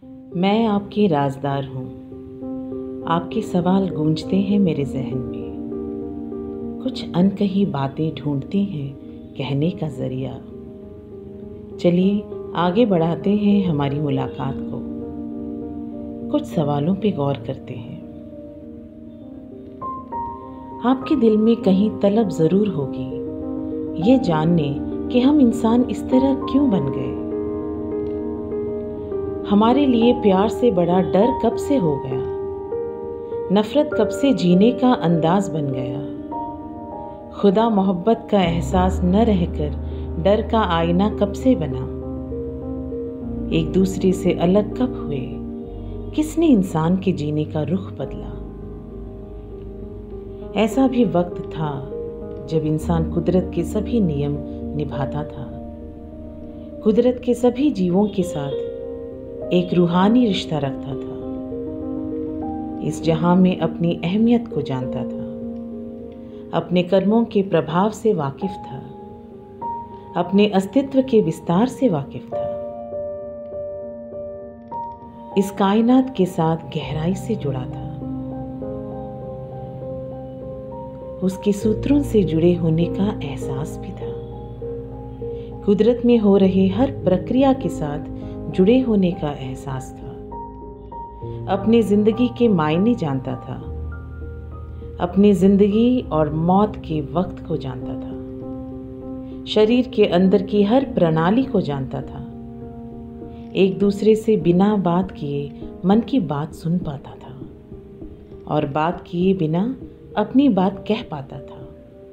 मैं आपकी राजदार हूँ। आपके सवाल गूंजते हैं मेरे जहन में। कुछ अनकही बातें ढूंढती हैं कहने का जरिया। चलिए आगे बढ़ाते हैं हमारी मुलाकात को। कुछ सवालों पे गौर करते हैं। आपके दिल में कहीं तलब जरूर होगी ये जानने कि हम इंसान इस तरह क्यों बन गए। हमारे लिए प्यार से बड़ा डर कब से हो गया? नफरत कब से जीने का अंदाज बन गया? खुदा मोहब्बत का एहसास न रहकर डर का आईना कब से बना? एक दूसरे से अलग कब हुए? किसने इंसान के जीने का रुख बदला? ऐसा भी वक्त था जब इंसान कुदरत के सभी नियम निभाता था। कुदरत के सभी जीवों के साथ एक रूहानी रिश्ता रखता था। इस जहां में अपनी अहमियत को जानता था, अपने कर्मों के प्रभाव से वाकिफ था, अपने अस्तित्व के विस्तार से वाकिफ था, इस कायनात के साथ गहराई से जुड़ा था, उसके सूत्रों से जुड़े होने का एहसास भी था, कुदरत में हो रही हर प्रक्रिया के साथ जुड़े होने का एहसास था, अपनी जिंदगी के मायने जानता था, अपनी जिंदगी और मौत के वक्त को जानता था, शरीर के अंदर की हर प्रणाली को जानता था, एक दूसरे से बिना बात किए मन की बात सुन पाता था और बात किए बिना अपनी बात कह पाता था।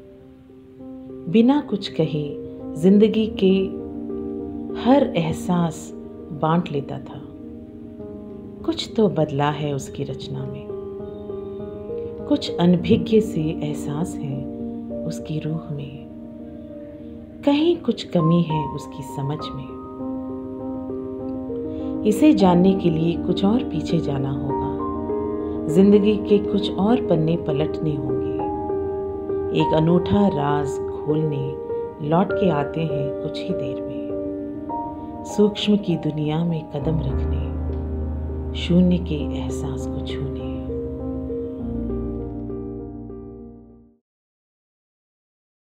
बिना कुछ कहे जिंदगी के हर एहसास बांट लेता था। कुछ तो बदला है उसकी रचना में, कुछ अनभिज्ञ से एहसास है उसकी रूह में, कहीं कुछ कमी है उसकी समझ में। इसे जानने के लिए कुछ और पीछे जाना होगा, जिंदगी के कुछ और पन्ने पलटने होंगे। एक अनूठा राज खोलने लौट के आते हैं कुछ ही देर में, सूक्ष्म की दुनिया में कदम रखने, शून्य के एहसास को छूने।